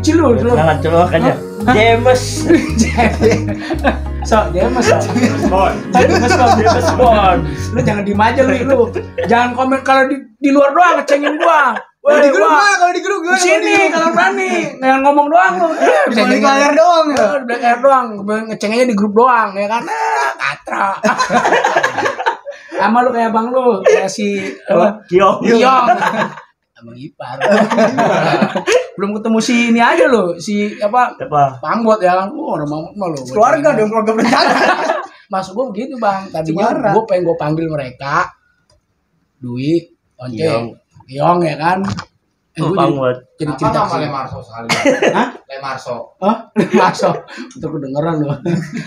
kecil lu. Jangan colok aja. James. James Bond. Lu jangan diem aja lu. Jangan komen kalau di luar doang ngecengin gua. Kalau di grup gue sini kalau berani yang ngomong doang lu. Bisa di layar doang ya. Di layar doang, ngecengnya di grup doang ya kan. Katra. Sama lu kayak bang lu, kayak si Kiong. Abang ipar. Belum ketemu si ini aja lo, si apa? Panggot ya kan. Orang Mahmud mah lo. Keluarga dong, keluarga berencana. Maksud gua begitu, Bang. Tadinya gua pengen panggil mereka. Dwi, Once, Kiong ya kan. Panggot. Jadi cerita sama Lemarso sekali. Hah? Lemarso. Untuk kedengeran lo.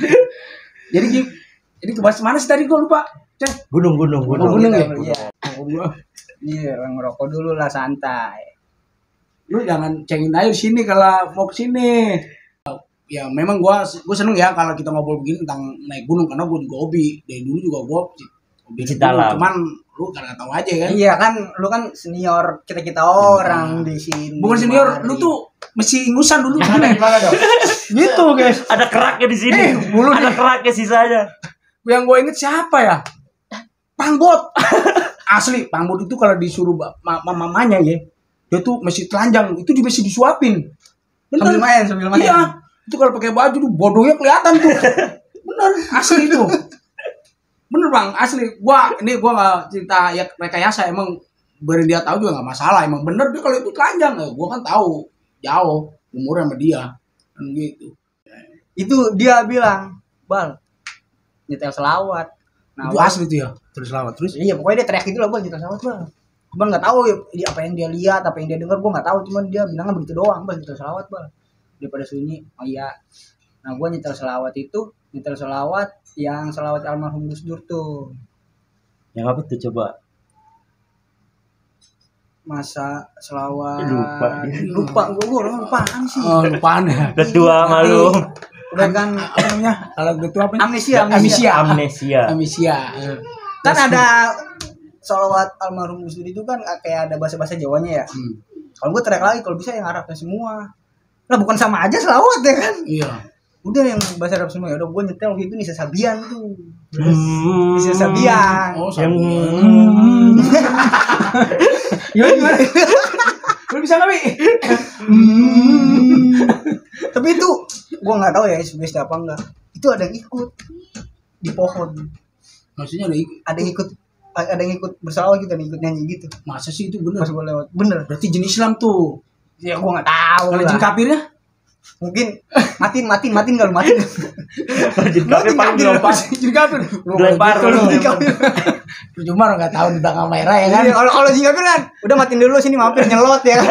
Jadi ke mana sih tadi gua lupa. Gunung ya. Iya, ngerokok dulu lah santai. Lu jangan cengin aja sini kalau mau ke sini. Ya memang gua seneng ya kalau kita ngobrol begini tentang naik gunung karena gua juga hobi. Dari dulu juga gua hobi dalam. Cuman lu karena tahu aja kan. Iya kan, lu kan senior kita orang di sini. Bukan senior, lu tuh mesti ingusan dulu. Gimana dong? Gitu, guys. Ada keraknya di sini. Ada keraknya sisanya. Yang gua inget siapa ya? Panggot. Asli, Panggot itu kalau disuruh mamanya ya, dia tuh mesti telanjang, itu juga mesti disuapin. Sambil main. Iya, itu kalau pakai baju tuh bodohnya kelihatan tuh. Bener, asli itu. Bener bang, asli. Gua nggak cerita ya rekayasa, emang beri dia tahu juga nggak masalah. Emang bener dia kalau itu telanjang, gua kan tahu jauh umurnya sama dia, kan gitu. Itu dia bilang, Bal, nyetel selawat. Nah, itu asli tuh ya, terus selawat terus. Iya, pokoknya dia teriak gitu lah, Bal, nyetel selawat, Bal. Cuman nggak tahu ya, apa yang dia lihat, apa yang dia dengar, gua nggak tahu. Cuman dia bilangnya begitu doang, Bal, nyetel selawat, Bal. Daripada sunyi, oh iya. Nah, gua nyetel selawat yang selawat almarhum Gus Dur tuh. Yang apa tuh coba? Masa selawat. Lupa. Gua lupaan sih. Oh, lupaan ya. Ketua malu. Udah kan Apa namanya? Kalau ketua apa? Amnesia. Kan ada selawat almarhum Gus Dur itu kan kayak ada bahasa-bahasa Jawanya ya. Kalau gue teriak lagi, kalau bisa yang Arabnya semua. Lah bukan sama aja selawat ya kan? Iya. Udah yang bahasa Arab semua ya udah gue nyetel gitu Nisa Sabian tuh. Nisa Sabian. Oh, gimana? Lu bisa nggak, Bi? Tapi itu gue nggak tahu ya sugesti apa enggak. Itu ada yang ikut di pohon. Maksudnya ada yang ikut bersalawat gitu, ada yang ikut nyanyi gitu. Masa sih itu bener? Pas gue lewat, bener. Berarti jenis Islam tuh. Ya gue nggak tahu. Kalau jin kafirnya? Mungkin matiin kalau matiin. Jin kafir paling dilompat. Jin kafir. Dilempar lu. Cuma nggak tahu di belakang merah ya kan? Kalau jin kafir kan, udah matiin dulu sini mampir nyelot ya.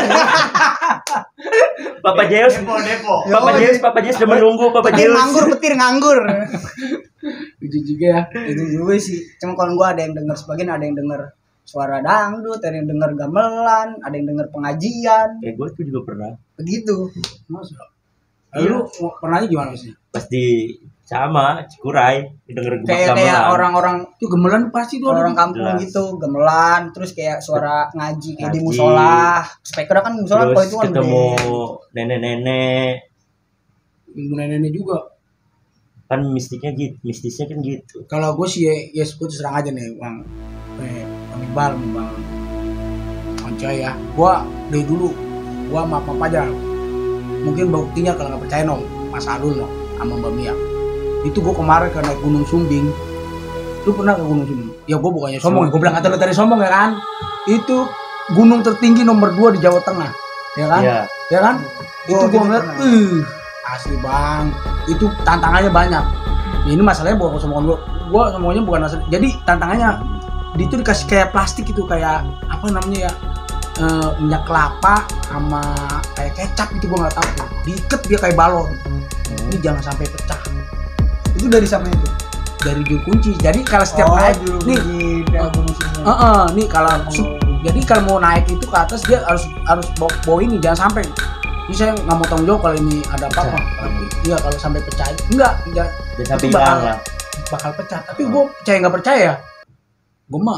Papa Zeus udah menunggu Papa Zeus. Petir nganggur. Itu juga ya. Itu juga sih. Cuma kalau gua ada yang dengar sebagian, ada yang dengar suara dangdut, ada yang dengar gamelan, ada yang dengar pengajian. Gua tuh juga pernah. Begitu. Masa? Lu pernahnya gimana sih? Pas di sama Cikuray denger gamelan. Kayak orang-orang itu gamelan pasti tuh orang kampung gitu, gamelan, terus kayak suara ngaji kayak di musola. Speaker kan musola kalau itu kan ketemu nenek-nenek. Ibu nenek juga. Kan mistisnya kan gitu. Kalau gue sih ya gue serang aja nih Bang. Bang Iqbal, Bang Oncoy ya. Gue dari dulu gue maaf aja. Mungkin buktinya kalau nggak percaya Mas Adul sama Mbak Mia. Itu gue kemarin ke naik Gunung Sumbing. Lu pernah ke Gunung Sumbing? Ya gue bukannya sombong, gue bilang kata lu tadi sombong ya kan? Itu gunung tertinggi nomor 2 di Jawa Tengah, ya kan? Iya. Ya kan? Itu gue ngeliat, asli bang. Itu tantangannya banyak. Ini masalahnya bukan sombong gue sombongnya bukan asli. Jadi tantangannya itu dikasih kayak plastik itu kayak apa namanya ya? Minyak kelapa sama kayak kecap itu gue nggak tahu tuh diikat dia kayak balon. Ini jangan sampai pecah. Itu dari siapa itu? Dari juru kunci. Jadi kalau setiap naik nih nih kalau jadi kalau mau naik itu ke atas dia harus bawa ini jangan sampai. Ini saya nggak mau tanggung jawab kalau ini ada apa-apa. Iya kalau sampai pecah enggak sampai hilang lah. Bakal pecah. Tapi gue percaya nggak percaya ya. Gue mah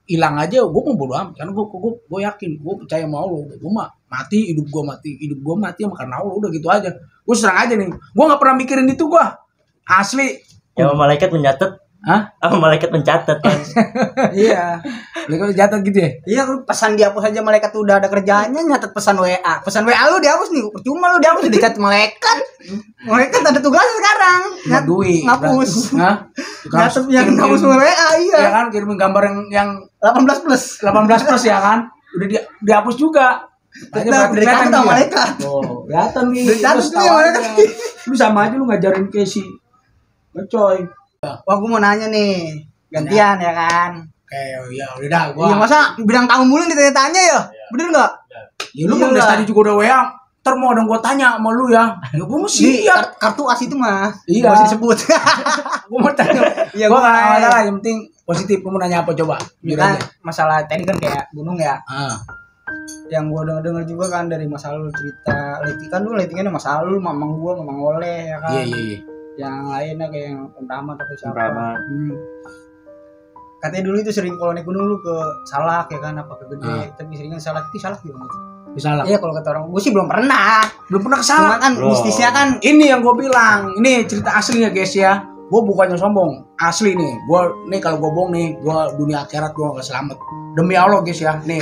hilang aja gue mau bodo amat karena gue yakin gue percaya sama Allah. Gue mah mati hidup gue mati sama karena Allah, udah gitu aja. Gue serang aja nih, gue nggak pernah mikirin itu gue asli. Ya malaikat mencatat. Hah? Malaikat mencatat kan. Iya. Mereka catat gitu ya. Iya, pesan dihapus aja, malaikat tuh udah ada kerjaannya nyatet pesan WA. Pesan WA lu dihapus nih, percuma lu dihapus dicatat malaikat. Malaikat ada tugasnya sekarang. Duit. Ngapus. Hah? Nyatet yang ngapus WA, iya. Ya kan kirimin gambar yang 18 plus. 18 plus ya kan. Udah dihapus juga. Udah dicatat sama malaikat. Oh, kelihatan nih. Dicatat Terus tuh ya malaikat. Lu sama aja lu ngajarin Casey. Coy. Wah, gue mau nanya nih. Gantian ya kan. Kayak ya udah dah gua. Iya, masa bidang tamu mulu ditanya-tanya ya? Bener enggak? Ya lu Iya kan dari lah. tadi juga udah WA. Ntar mau dong gua tanya sama lu ya. Ya gua mesti siap. Kartu as itu mah. Iya. Gak usah disebut. Gua mau tanya. Iya, Gua gua enggak mau masalah, yang penting positif. Gua mau nanya apa coba? Biar Kan aja. masalah tadi kan kayak gunung ya. Ah. Yang gua denger juga kan dari Mas Alul cerita. Leti kan dulu Leti kan Mas Alul, mamang gua, mamang Oleh ya kan. Iya. Yang lainnya kayak yang Rama atau siapa. Rama. Katanya dulu itu sering kalau naik gunung lu ke Salak ya kan, apa ke Gede. Ah. Tapi seringnya Salak itu Salak gimana? Misalnya. Iya, kalau kata orang gua sih belum pernah. Belum pernah Cuma kesana. kan Bro. mistisnya kan Ini yang gua bilang. Ini cerita aslinya guys ya. Gua bukannya sombong. Asli nih. Gua nih kalau gua bohong nih, gua dunia akhirat gua enggak selamat. Demi Allah guys ya. Nih.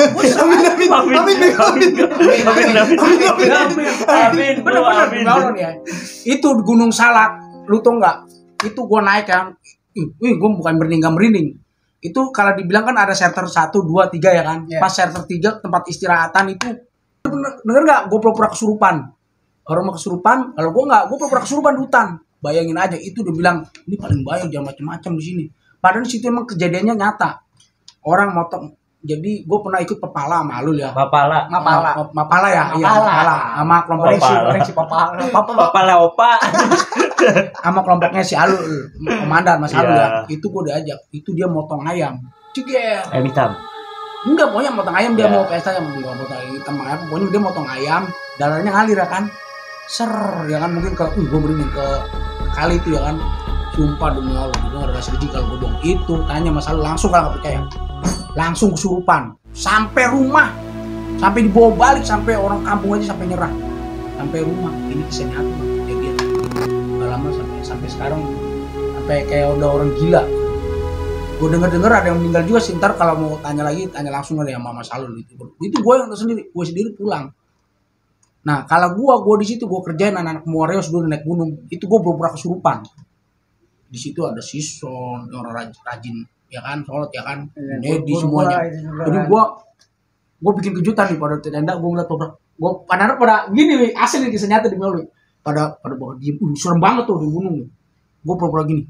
Amin. Bener-bener demi Allah nih ya. Itu di Gunung Salak, lu tau nggak? Itu gua naik kan. Gua bukan merinding. Itu kalau dibilang kan ada shelter 1, 2, 3 ya kan. Iya. Pas shelter 3 tempat istirahatan itu denger nggak? Gua pura-pura kesurupan. Orang mau kesurupan, kalau gua nggak, gua pura-pura kesurupan di hutan. Bayangin aja, itu udah bilang ini paling bahaya, jangan macam-macam di sini. Padahal di situ emang kejadiannya nyata. Orang motong. Jadi gue pernah ikut Pepala sama Alul ya. Mapala. Mapala ya, iya Mapala. Mapala sama kelompok Mapala. si Papa. Mapala opa. sama kelompoknya si Alul, komandan Mas Alul Iya. ya. Itu gue diajak, itu dia motong ayam. Ciger. Ayam hitam. Enggak, pokoknya motong ayam dia Iya. mau pesta yang enggak motong hitam ayam, pokoknya dia motong ayam, darahnya ngalir ya kan. Ser ya kan mungkin ke gue merinding ke kali itu ya kan. Sumpah demi Allah, gue gak ada sedih kalau gue bohong. Itu tanya Mas Alul langsung kalau nggak percaya. Langsung kesurupan sampai rumah, sampai dibawa balik, sampai orang kampung aja sampai nyerah, sampai rumah. Ini kisah nyata kejadian udah lama sampai sekarang, sampai kayak udah orang gila. Gue denger ada yang meninggal juga sih. Ntar kalau mau tanya lagi tanya langsung ada yang Mama Salul itu gue yang gue sendiri pulang. Nah kalau gue di situ gue kerjain anak-anak Muareos dulu naik gunung itu, gue pura-pura kesurupan. Di situ ada Sison orang rajin ya kan, sholat ya kan, Dedi semuanya. Jadi gue bikin kejutan nih pada tenda, gue ngeliat gue pada gini nih, asli kisah nyata di Malu, pada bawa diem, serem banget tuh di gunung. Gue pura-pura gini,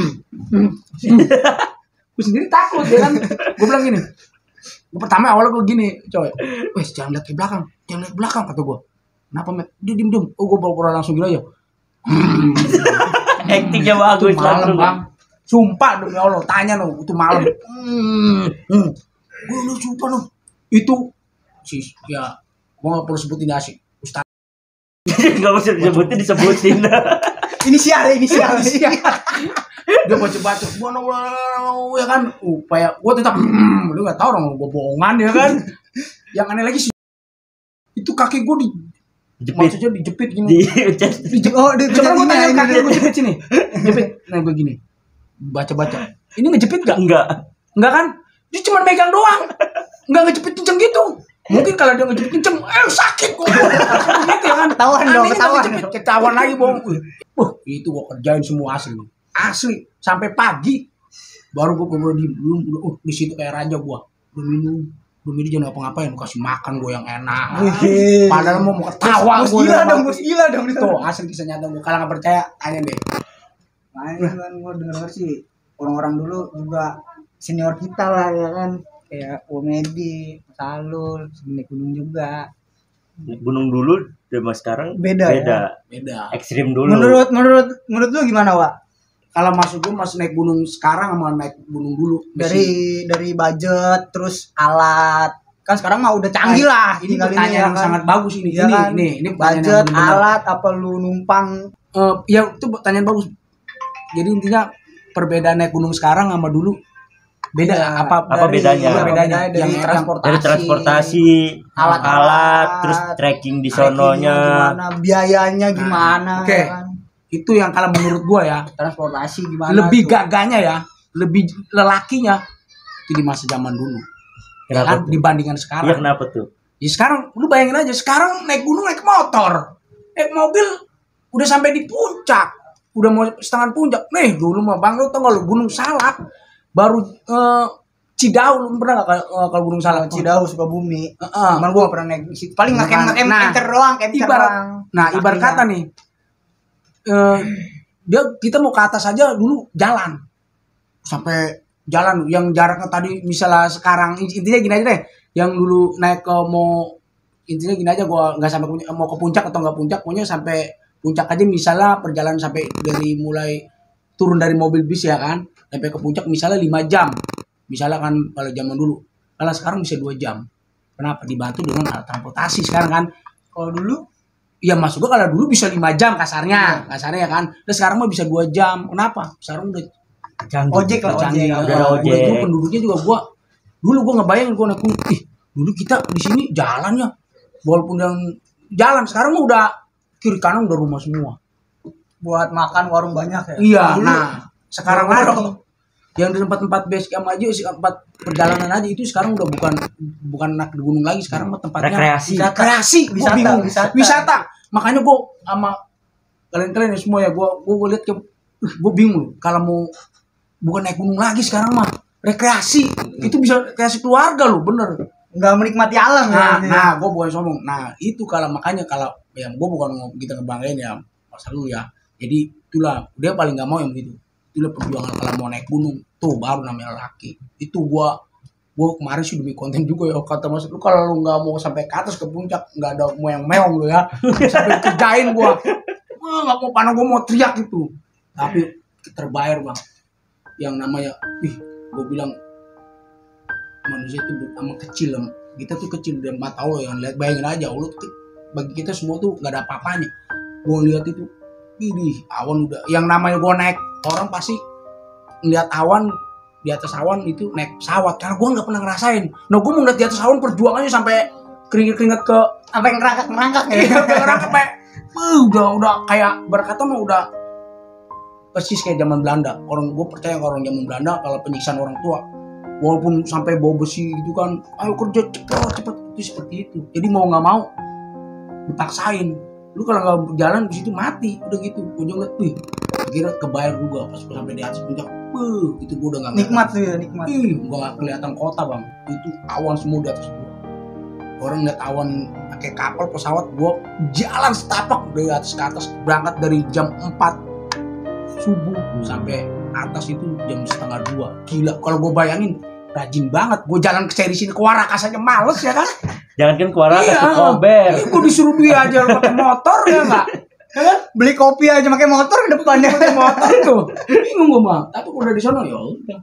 gue sendiri takut ya kan, gue bilang gini, gue pertama awalnya gue gini, coy, wes jangan lihat ke belakang, kata gue, kenapa Met? Dia diem, oh gue pura-pura langsung gini aja, Actingnya bagus. itu malam bang. Sumpah demi Allah, tanya no, itu malam. Gue lu sumpah no. Itu sih ya, gue nggak perlu sebutin asik. Ustaz. Gak usah disebutin. Inisial. Dia baca, ya kan, upaya gue tetap, lu nggak tahu dong, gue bohongan ya kan. Yang aneh lagi sih, itu kaki gue maksudnya dijepit gini. Coba gue tanya kaki gue jepit sini, jepit, nah gue gini. Baca ini ngejepit gak? Enggak kan, dia cuma megang doang, nggak ngejepit kenceng gitu. Mungkin kalau dia ngejepit kenceng sakit kok gitu ya kan. Ketahuan lagi bohong. Itu gua kerjain semua asli sampai pagi baru gua perlu belum di situ kayak raja gua belum minum jangan ngapa-ngapain, kasih makan gua yang enak. Padahal mau ketawa gua. Bos gila dong itu. Tuh asli kisah nyata gua. Kalau nggak percaya tanya deh. Makanya kan gue denger sih orang-orang dulu juga senior kita lah ya kan, kayak Omedi, Salul, naik gunung juga. Gunung dulu sama sekarang Beda. Ekstrim dulu. Menurut lu gimana, Wak? Kalau masuk gua masih naik gunung sekarang sama naik gunung dulu. Dari budget terus alat. Kan sekarang mah udah canggih lah. Ini tinggal pertanyaan yang kan. sangat bagus ini. Iya kan? Ini Budget, pertanyaan yang alat, apa lu numpang? ya itu pertanyaan bagus. Jadi intinya perbedaan naik gunung sekarang sama dulu Beda apa bedanya? Iya, bedanya dari transportasi. Dari transportasi, alat, terus tracking di sononya. Gimana, biayanya gimana, Oke. ya kan? Itu yang kalau menurut gua ya, Transportasi gimana? lebih tuh? gagahnya ya, lebih lelakinya itu di masa zaman dulu. Ya Kenapa kan tuh? dibandingkan Iya, sekarang. kenapa tuh? Ya sekarang lu bayangin aja, sekarang naik gunung naik motor. Naik mobil udah sampai di puncak. Udah mau setengah puncak. Nih dulu mah Bang lu tau gak lu Gunung Salak baru Cidahu, lu pernah gak kalau Gunung Salak? Cidahu Sukabumi. Heeh. Cuman gua gak pernah naik di situ. Paling ngakem Nah, encer doang, encer ibarat doang. ibarat kata nih, kita mau ke atas aja dulu jalan sampai jalan yang jaraknya tadi misalnya sekarang intinya gini aja deh, yang dulu naik ke mau intinya gini aja, gua nggak sampai mau ke puncak atau nggak puncak, pokoknya sampai puncak aja misalnya perjalanan sampai dari mulai turun dari mobil bis ya kan sampai ke puncak misalnya 5 jam misalnya kan kalau zaman dulu. Kalau sekarang bisa 2 jam. Kenapa? Dibantu dengan alat transportasi sekarang kan. Kalau dulu Iya maksud gua kalau dulu bisa 5 jam kasarnya ya kan. Terus sekarang mah bisa 2 jam. Kenapa? Sekarang udah Canggih. ojek lah, canggih. ojek. Udah ojek. Udah itu penduduknya juga dulu gua ngebayangin gua naik gunung. Dulu kita di sini jalannya walaupun yang jalan sekarang mah udah kiri kanan udah rumah semua. buat makan warung banyak ya. Iya, Dulu, nah sekarang lagi yang di tempat-tempat base camp aja, tempat perjalanan aja itu sekarang udah bukan naik di gunung lagi, sekarang mah tempatnya Rekreasi. Gua bingung. wisata. Wisata. Makanya gua sama kalian semua ya, gua lihat ke gua bingung kalau mau bukan naik gunung lagi sekarang mah rekreasi. Itu bisa rekreasi keluarga loh, bener. nggak menikmati alam ya. Nah, gua bukan sombong. Nah, itu makanya kalau yang gua bukan kita ngebanggain ya masa lalu ya. Jadi itulah dia paling nggak mau yang begitu. Itulah perjuangan kalau mau naik gunung tuh baru namanya laki. Itu gua kemarin sih demi konten juga ya, kata Mas lu kalau lu nggak mau sampai ke atas ke puncak nggak ada meong-meong lu ya sampai kerjain gua nggak mau panas, gua mau teriak itu, tapi terbayar Bang. Yang namanya gua bilang manusia itu amat kecil, kita tuh kecil dan mata Allah yang lihat. Bayangin aja Allah tuh, bagi kita semua tuh nggak ada apa-apanya. Gua lihat itu awan udah, yang namanya gua naik, orang pasti ngeliat awan di atas awan itu naik pesawat, karena gue nggak pernah ngerasain. Nah gue mau ngeliat di atas awan perjuangannya sampai keringet ke Sampai ngerangkak ya. sampai udah kayak berkata mah udah persis kayak zaman Belanda. Orang gue percaya orang zaman Belanda kalau penyiksaan orang tua walaupun sampai bawa besi gitu kan, ayo kerja cepet itu seperti itu. Jadi mau nggak mau dipaksain. Lu kalau nggak berjalan di situ mati udah gitu. Gue ngeliat kira kebayar juga pas sampai di atas puncak. Itu gue udah gak Nikmat tuh ya, nikmat. gue gak kelihatan kota Bang. Itu awan semua di atas gue. Orang lihat awan pakai kapal pesawat, gue jalan setapak dari atas ke atas, berangkat dari jam 4 subuh sampai atas itu jam 1:30. Gila, kalau gue bayangin rajin banget. Gue jalan ke sini ke Warakas aja males ya kan. Jangankan ke Warakas, ke Kober. Gue disuruh dia aja pakai motor ya enggak. Beli kopi aja pakai motor ke depannya. Motor itu bingung gue Bang, tapi udah di sana ya udah.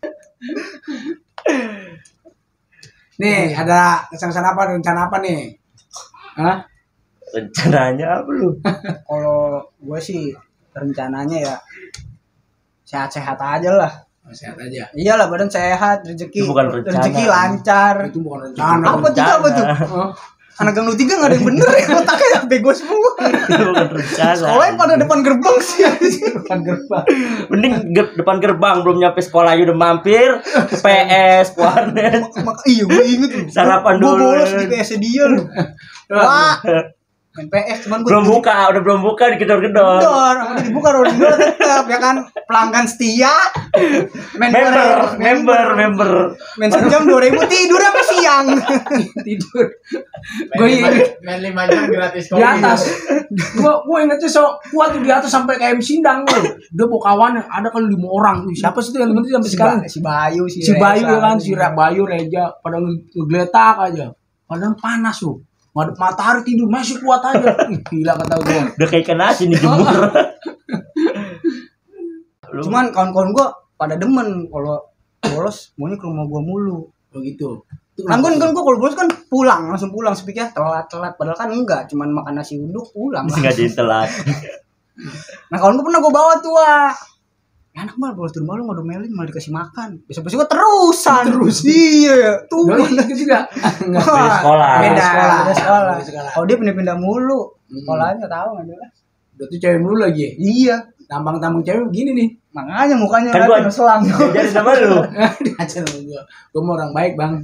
Nih ada rencana apa nih? Hah? Rencananya apa lu? Kalau gue sih rencananya ya sehat-sehat aja lah. Sehat aja. Iyalah, badan sehat, rezeki Itu bukan rencana. rezeki lancar. Itu bukan rencana. Apa tuh? Anak gang 3 nggak ada yang bener ya, otaknya bego semua. Itu bukan rencana. Sekolahnya pada depan gerbang sih. Depan gerbang. Mending depan gerbang belum nyampe sekolah aja udah mampir ke PS, warnet. Iya, gue inget loh. Sarapan Gue dulu. bolos di PS dia loh. Wah, main PS cuman gue Udah belum buka digedor-gedor. udah dibuka rolling door tetap ya kan, pelanggan setia. Member. Main sejam 2.000, tidur apa siang. Tidur. Gue inget main 5 jam gratis di atas. Gue ingetnya kuat tuh di atas sampai kayak Sindang loh. Dia bawa kawannya ada kali 5 orang. Siapa sih itu yang menteri sampai sekarang? Si Bayu Si Bayu ya kan, si Bayu Reja pada ngegeletak aja. Padahal panas loh. Matahari tidur masih kuat aja. Gila kata gue. Udah kayak ikan asin dijemur. Cuman kawan-kawan gue pada demen kalau bolos maunya ke rumah gue mulu. Begitu. Kan gue kalau bolos kan langsung pulang, sepikir telat padahal kan enggak, cuman makan nasi uduk pulang. Enggak jadi telat. Nah kawan gue pernah gue bawa tuh enak banget kalau di rumah lu ngodomelin malah dikasih makan. Besok-besok terusan. Iya, tuh. Doi gitu juga. Enggak. Beda sekolah. Beda Beda sekolah. sekolah. Kalau dia pindah-pindah mulu, Hmm. sekolahnya tahu enggak jelas. Berarti cewek mulu lagi. Iya, Tampang-tampang cewek begini nih. makanya mukanya Kan kan gua selang. Diajarin sama lu. Diajar sama gua. Gua mau orang baik, Bang.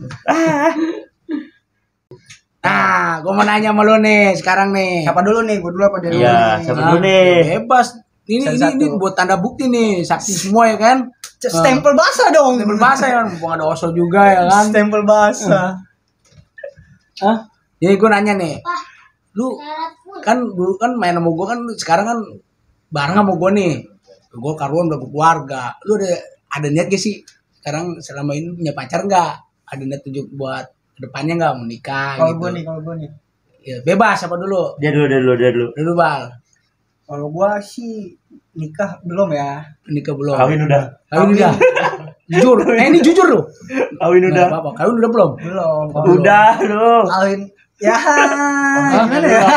Nah, gua mau nanya sama lu nih sekarang nih. Siapa dulu nih? Gua dulu apa dia dulu? Iya, nih? siapa Ah, dulu nih? Bebas. Ini Satu-satu. buat tanda bukti nih, saksi semua ya kan? Stempel basah dong. Stempel basah ya kan, mumpung ada Oso juga ya kan? Stempel basah. Hah? Jadi gue nanya nih, lu kan dulu kan main sama gue kan sekarang kan bareng sama gue nih, gue karuan udah berkeluarga, lu ada niat gak sih sekarang selama ini punya pacar nggak? Ada niat tujuh buat kedepannya nggak mau nikah Kalau gitu? gua nih. Ya, bebas apa dulu? Dia dulu. Dulu Bal, Kalau gua sih nikah belum ya. nikah belum? Kawin udah. Kawin udah. Jujur, ini jujur lu. Kawin Nggak udah. apa-apa, kawin udah belum? Belum. Udah lu. Kawin. Ya, gimana ya?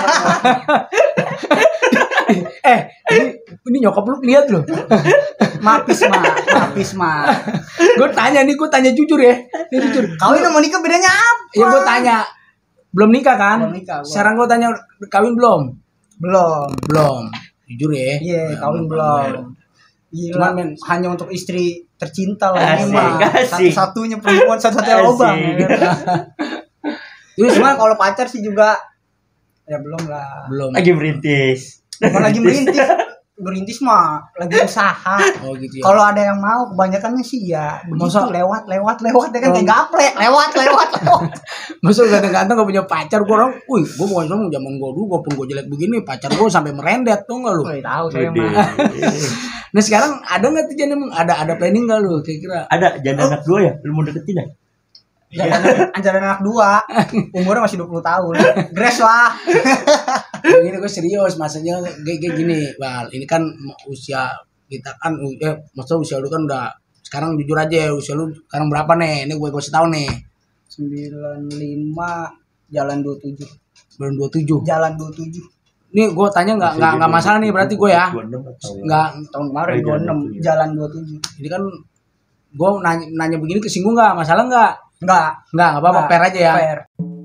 Ini nyokap lu lihat loh. Mapis mah. Gue tanya jujur ya. Ini jujur. Kawin sama nikah bedanya apa? Ya gue tanya, belum nikah kan? Belum nikah, gua. Sekarang gue tanya kawin belum? Belum. Belum. Jujur ya. Iya, Ya, kawin belum. Gila, Cuman, men, hanya untuk istri tercinta lah ini Asik, mah. asik. Satu-satunya perempuan, satu-satunya Asik. lobang. Ya. Terus cuma kalau pacar sih juga ya belum lah. belum. Lagi merintis. Bukan lagi merintis mah lagi usaha. Oh gitu ya. Kalau ada yang mau kebanyakannya sih ya begitu Masa- lewat ya kan kayak gaplek lewat. Masa lu ganteng-ganteng gak punya pacar, gue orang, wih, gue mau ngomong zaman gue dulu, gue pun gue jelek begini, pacar gue sampai merendet, tuh gak lu? Wih, tahu saya Gede. mah. Nah sekarang ada gak tuh Jan, emang ada planning gak lu, kira-kira? Ada janda anak 2 ya? Lu mau deketin ya? Anjaran anak 2 umurnya masih 20 tahun. Gres lah. Ini gue serius, maksudnya kayak gini, Bal, ini kan usia kita kan, maksudnya usia lu kan udah, sekarang jujur aja, usia lu sekarang berapa nih? Ini gue kasih tahu nih, 95 jalan 27. belum 27. Jalan 27. Ini gue tanya nggak masalah nih, berarti gue ya, 26 atau nggak. Tahun kemarin Oh, jalan 26 jalan 27. Ini kan gue nanya begini kesinggung nggak, masalah nggak? Enggak. Nggak apa-apa, Nggak, fair aja ya. Fair.